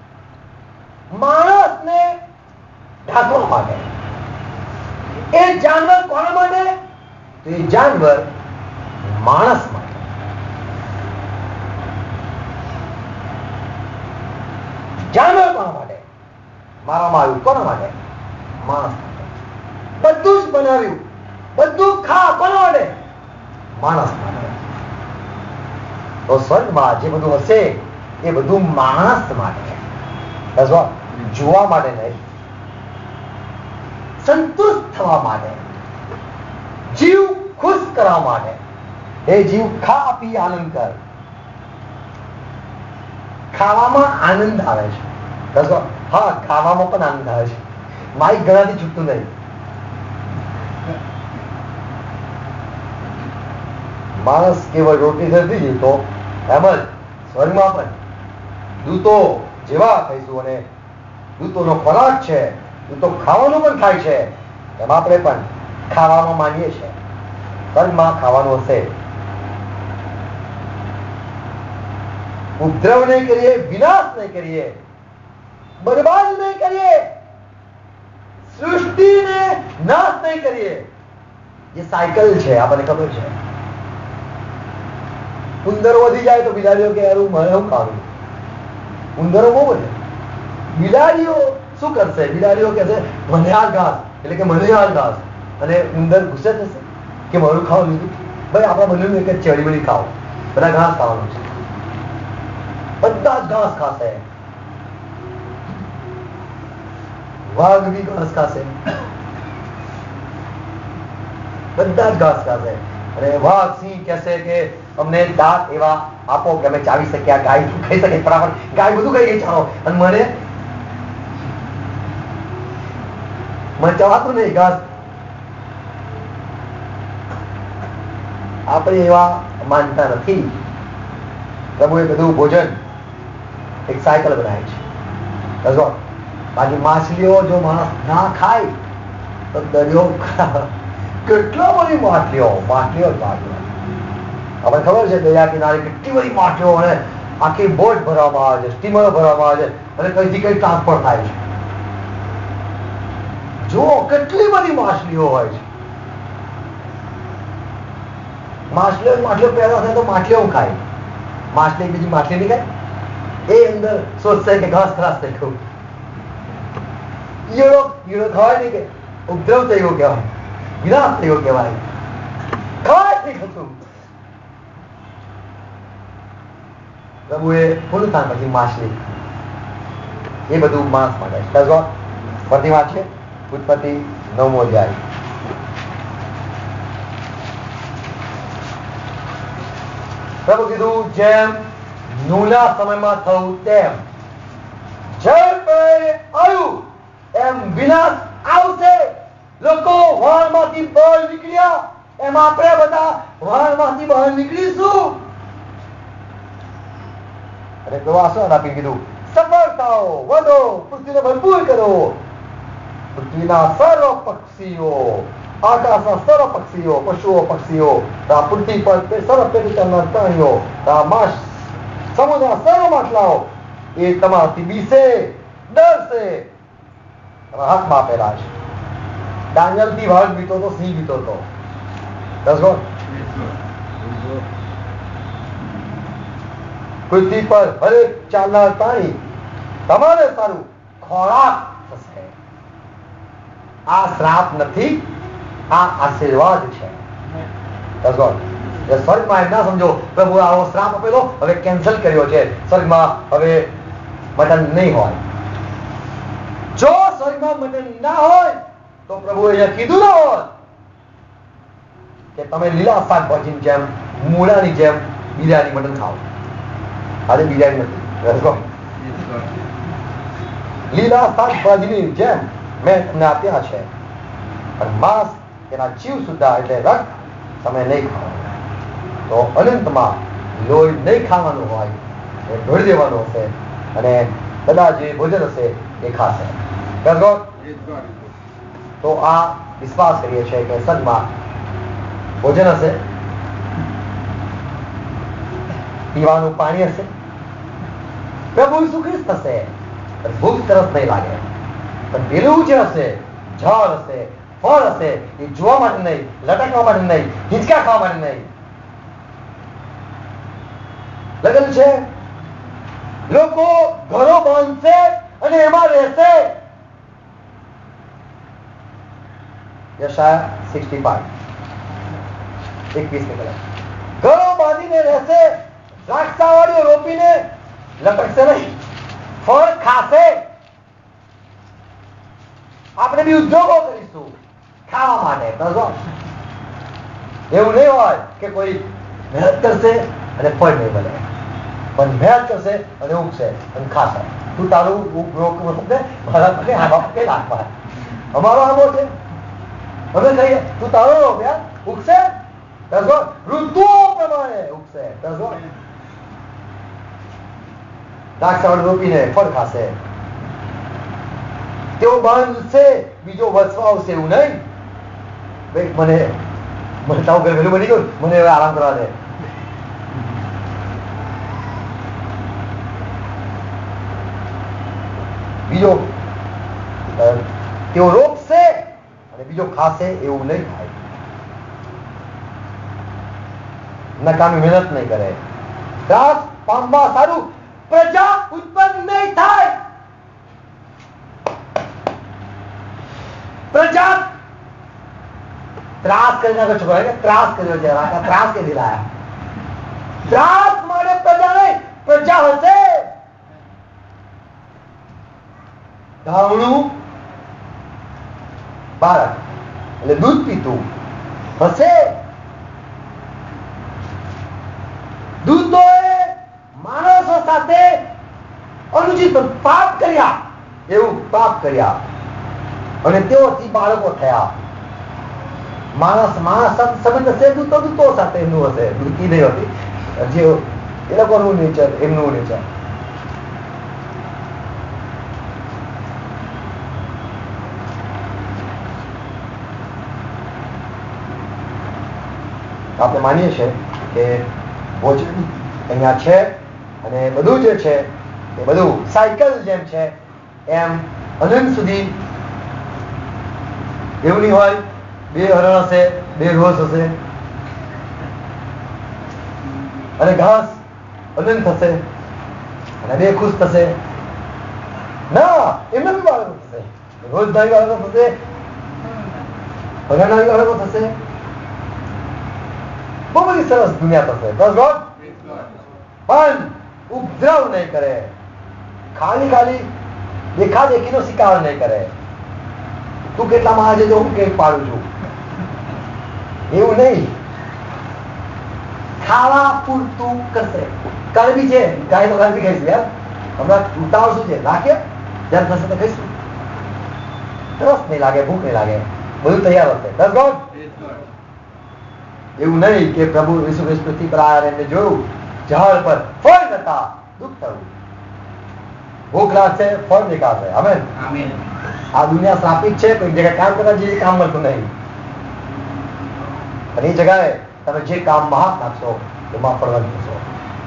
માણસને ઢાંકવા માટે. એ જાનવર કોના માટે? તો એ જાનવર માણસ માટે. જાનવર કોના માટે મારવામાં આવ્યું? કોના માટે? માણસ માટે. બધું જ બનાવ્યું, બધું ખા કોના માટે? માણસ માટે. તો સ્વર્ગમાં જે બધું હશે એ બધું માણસ માટે, જોવા માટે નહીં, સંતુષ્ટ થવા માટે, જીવ ખુશ કરવા માટે. એ જીવ ખા પી આનંદ કર. ખાવામાં આનંદ આવે છે. હા, ખાવામાં પણ આનંદ આવે છે. માઇક ઘણાથી છૂટતું નહીં. માણસ કેવળ રોટી નથી જીવતો, એમ જ સ્વર્ગમાં પણ દૂતો જેવા થઈશું અને દૂતોનો ખોરાક છે, દૂતો ખાવાનું પણ ખાય છે, એમ આપણે પણ ખાવામાં માનીએ છીએ. સ્વર્ગમાં ખાવાનું હશે. ઉપદ્રવ નહીં કરીએ, વિનાશ નહીં કરીએ, બરબાદ નહીં કરીએ, સૃષ્ટિને નાશ નહીં કરીએ. જે સાયકલ છે આપણને ખબર છે. ઉંદરો વધી જાય તો બિલાડીઓ કે યાર મારે શું ખાવું? ઉંદરો બહુ વધે. બિલાડીઓ શું કરશે? બિલાડીઓ કહેશે મને આ ઘાસ, એટલે કે મને આ ઘાસ, અને ઉંદર ગુસ્સે થશે કે મારું ખાવા લીધું. ભાઈ આપણા બંનેનું એક જ ચડી બળી ખાઓ, બધા ઘાસ ખાવાનું છે, બધા જ ઘાસ ખાશે. વાઘ બી ઘાસ ખાશે, બધા જ ઘાસ ખાશે. અને વાઘ સિંહ કહેશે કે અમને દાંત એવા આપો કે અમે ચાવી શકીએ, આ ગાય ખાઈ શકે ફટાફટ. ગાય બધું ખાઈ ગઈ ચાલો, અને મને ચવાતું નહીં ઘાસ. આપણે એવા માનતા નથી. પ્રભુએ બધું ભોજન એક સાયકલ બનાવી છે. બાકી માછલીઓ જો માણસ ના ખાય તો દરિયો કેટલો બધી માછલીઓ. આપણે ખબર છે દરિયા કિનારે કેટલી બધી માછલીઓ, અને આખી બોટ ભરવામાં આવે છે, સ્ટીમરો ભરવામાં આવે છે અને કઈથી કઈ ટ્રાન્સફર થાય છે. જુઓ કેટલી બધી માછલીઓ હોય છે. માછલીઓ પેદા થાય તો માછલીઓ ખાય. માછલી બીજી માછલી નહીં ખાય. એ અંદર સોચશે કે ઘાસ ખરાશ થઈ ગયું, ઈયળો ખવાય નહીં, કે ઉપદ્રવ થઈ ગયો કહેવાય, વિનાશ થઈ ગયો કહેવાય, ખવાય નહીં થતું. પ્રભુએ પુનરુત્થાન પછી માછલી, એ બધું માણસ માટે છે. ફરતી વાત છે ઉત્પત્તિ 9મો અધ્યાય. પ્રભુ કીધું જેમ નૂહના સમયમાં થયું તેમ જળ આવ્યું એમ વિનાશ આવશે. લોકો વહાણમાંથી બહાર નીકળ્યા એમ આપણે બધા વહાણમાંથી બહાર નીકળીશું. અને પ્રવાસો આપી કીધું સફળતાઓ વધો, પૃથ્વીને ભરપૂર કરો. પૃથ્વીના સર્વ પક્ષીઓ, આકાશના સર્વ પક્ષીઓ, પશુઓ પક્ષીઓ, પૃથ્વી પર સર્વ પેટી ચાલનાર પ્રાણીઓ, સમુદ્રના સર્વ માછલાઓ એ તમારાથી બીસે, ડરશે. હાથમાં આપેલા છે. ડાંગરથી વાઘ બીતો તો, સિંહ બીતો તો. પૃથ્વી પર હરેક ચાલનાર પ્રાણી તમારે સારું ખોરાક થશે. આ શ્રાપ નથી, આ આશીર્વાદ છે. સ્વર્ગમાં એમ ના સમજો પ્રભુ આવો શ્રાપ આપેલો, હવે કેન્સલ કર્યો છે, સ્વર્ગમાં હવે મટન નહીં હોય. જો સ્વર્ગમાં મટન ના હોય તો પ્રભુએ અહીંયા કીધું ના હોત કે તમે લીલા શાકભાજીની જેમ, મૂળાની જેમ બિરયાની મટન ખાઓ. આજે બિરયાની નથી, લીલા શાકભાજીની જેમ મેં તમને આપ્યા છે, પણ માંસ એના જીવ સુધા એટલે રક્ત તમે નહીં ખાઓ. તો અનંતમાં લોહી નહીં ખાવાનું હોય, એ ઢોળી દેવાનું હશે અને બધા જે ભોજન હશે એ ખાશે. તો આ વિશ્વાસ કરીએ છીએ કે સદમાં ભોજન હશે, પીવાનું પાણી હશે, પ્રભુ ઈસુ ખ્રિસ્ત હશે, ભૂખ તરસ નહીં લાગે. પણ પેલું જે હશે, ઝાડ હશે, ફળ હશે, એ જોવા માટે નહીં, લટકવા માટે નહીં, હિંચકા ખાવા માટે નહીં. લગ્ન છે, લોકો ઘરો બાંધશે અને એમાં રહેશે. યશાયા 65 21 ઘરો બાંધીને રહેશે, દ્રાક્ષાવાળીઓ રોપીને લટકશે નહીં, ફળ ખાશે. આપણે બી ઉદ્યોગો કરીશું ખાવા માટે. એવું નહીં હોય કે કોઈ મહેનત કરશે અને ફળ નહીં મળે, પણ મહેનત કરશે અને ઉગશે અને ખાશે. તું તારું મારા અમારો આંબો છે, અમે કહીએ તું તારો રોપ્યા, ઉગશે. ઋતુઓ પ્રમાણે ઉગશે. દ્રાક્ષાવાળી રોપીને ફળ ખાશે. તેઓ બાંધશે, બીજો વસવા આવશે. એવું નહીં મને તાવ વહેલું બની ગયું, મને હવે આરામ કરવા દે. બીજો તેઓ રોપશે અને બીજો ખાશે, એવું નહીં થાય. નકામી મહેનત નહીં કરે. ત્રાસ પામવા સારું પ્રજા ઉત્પન્ન નહીં થાય. પ્રજા ત્રાસ કરીને છોકરા ત્રાસ કર્યો છે, ત્રાસ કે દિલાયા. ત્રાસ માટે પ્રજા નહીં, પ્રજા હશે. ધાવણું બાળક એટલે દૂધ પીતું હશે. દૂધોએ માણસો સાથે અનુચિત પાપ કર્યા, એવું પાપ કર્યા અને તેઓથી બાળકો થયા. માણસ સંબંધ હશે દૂતો સાથે એમનું હશે. દૂતી નહીં હતી, જે એ લોકોનું નેચર, એમનું નેચર. આપણે માનીએ છીએ કે ભોજન અહીંયા છે, અને બધું જે છે એ બધું સાયકલ જેમ છે એમ અનંત સુધી એવું નહીં હોય 2 હરણ હશે, 2 રોઝ હશે અને ઘાસ અનંત થશે અને 2 ખુશ થશે. ના, એમને બી બાળકો થશે, રોજ નાવી બાળકો થશે, ભગવાન બાળકો થશે, બહુ બધી સરસ દુનિયા થશે. પણ ઉપદ્રવ નહીં કરે, ખાલી દેખાદેખીનો શિકાર નહીં કરે. તું કેટલામાં આજે જો હું કેક પાડું છું એવું નહીં. ખાવા પૂરતું કરશે. કડવી છે, ગાય તો કડવી ખાઈશું યાર. હમણાં ઉતાવળ શું છે, રાખે જયારે થશે તો ખાઈશું. તરસ નહીં લાગે, ભૂખ નહીં લાગે, બધું તૈયાર હશે. એવું નહીં કે પ્રભુ ઈસુ ખ્રિસ્ત પૃથ્વી પર આવ્યા એમને જોયું ઝાડ પર ફળ નતા, દુઃખ થયું. ભૂખ લાગશે, ફળ દેખાશે. આમેન. આ દુનિયા શ્રાપિત છે. કોઈ જગ્યાએ કામ કરવા જઈએ, કામ મળતું નહીં. અને એ જગ્યાએ તમે જે કામમાં હાથ નાખશો એમાં ફળવાનું થશો.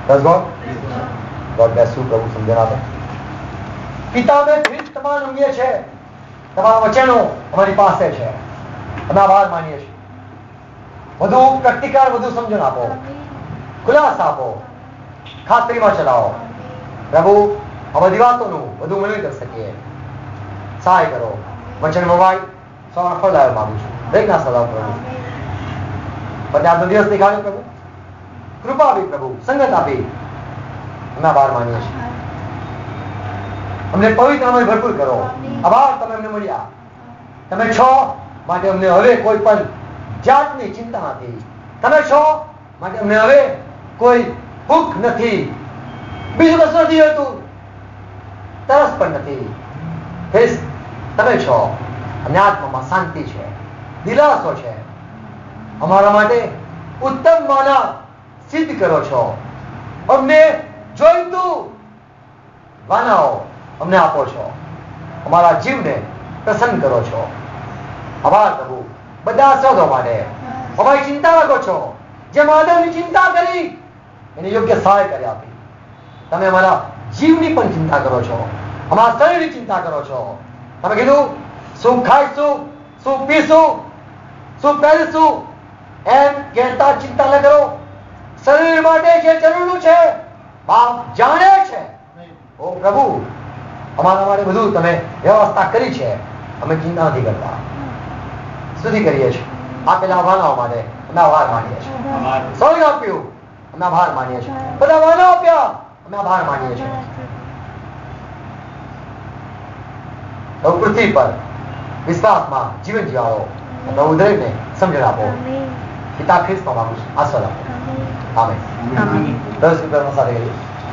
God bless you. પ્રભુ સમજણ આપે. પિતા અમે ખ્રિસ્ત તમારા ઊંઘીએ છે, તમારા વચનો અમારી પાસે છે, અમે આભાર માનીએ છીએ. વધુ પ્રતિકાર, વધુ સમજણ આપો, ખુલાસ આપો, ખાતરીમાં ચલાવો. પ્રભુ આ બધી વાતોનું વધુ મેળવી કરી શકીએ. સહાય કરો. વચન મોબાઈલ સવારના ફળ લાવવા માંગુ છું. દરેકના સલાહ પ્રભુ બધે આજનો દિવસ દેખાડ્યો પ્રભુ. કૃપા આપી પ્રભુ, સંગત આપી. અમે આભાર માનીએ છીએ. અમને પવિત્રમાં ભરપૂર કરો. આભાર તમે અમને મળ્યા. તમે છો માટે અમને હવે કોઈ પણ જાતની ચિંતા નથી. તમે છો માટે અમને હવે કોઈ ભૂખ નથી, બીજું કશું નથી હોતું, તરસ પણ નથી. તમે છો. અમને આત્મામાં શાંતિ છે, દિલાસો છે. અમારા માટે ઉત્તમ માનવ સિદ્ધ કરો છો. અમને જોઈતું વાનાઓ અમને આપો છો. અમારા જીવને પ્રસન્ન કરો છો. આભાર પ્રભુ બધા સૌદો માટે. અમારી ચિંતા રાખો છો. જે માનવની ચિંતા કરી એને યોગ્ય સહાય કરી આપી. તમે અમારા જીવની પણ ચિંતા કરો છો, અમારા શરીરની ચિંતા કરો છો. તમે કીધું શું ખાઈશું, શું પીશું, શું પહેરીશું એમ કહેતા ચિંતા ન કરો. શરીર માટે જે જરૂરનું છે બાપ જાણે છે. ઓ પ્રભુ અમારા માટે બધું તમે વ્યવસ્થા કરી છે. અમે ચિંતા નથી કરતા, સ્તુતિ કરીએ છીએ. આપેલા વાનાઓ માટે અમે આભાર માનીએ છીએ. સ્વર્ગ આપ્યું અમે આભાર માનીએ છીએ. બધા વાનાઓ આપ્યા અમે આભાર માનીએ છીએ. પૃથ્વી પર વિશ્વાસમાં જીવન જીવાળો પ્રભુ દરેકને સમજણ આપો. પિતા ખ્રિસ્તમાં માંગુ છું, આશીર્વાદ આપો. આમેન. 10 રૂપિયા સાથે કરી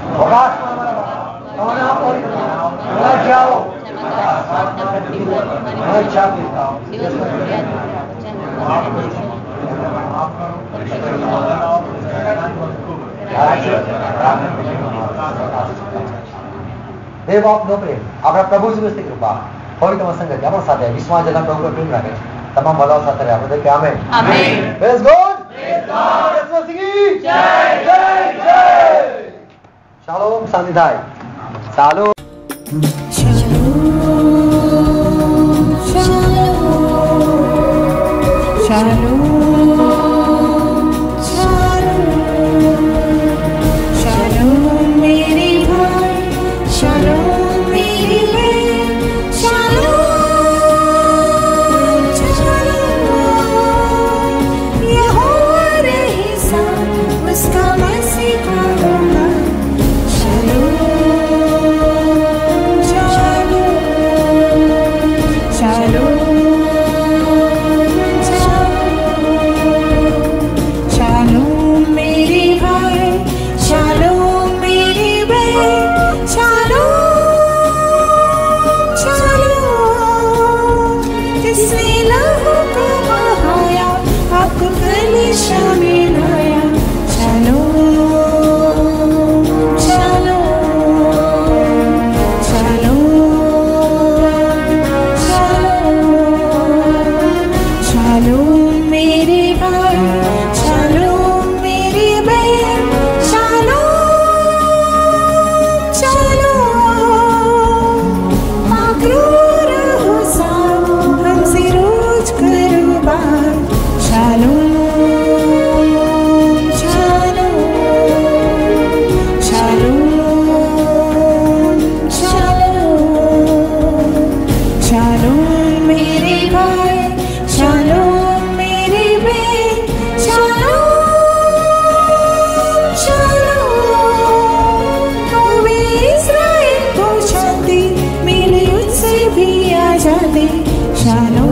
દેવ આપનો પ્રેમ, આપણા પ્રભુ શ્રી કૃપા, પવિત્ર સંગત આપણા સાથે વિશ્વાસ જતા પ્રભુ પર પ્રેમ રાખે. તમામ ભલાઓ સાથે રહે. આપણે કે આમેન. Praise God. શાલોમ. શાંતિ થાય. શાલોમ. ચાલો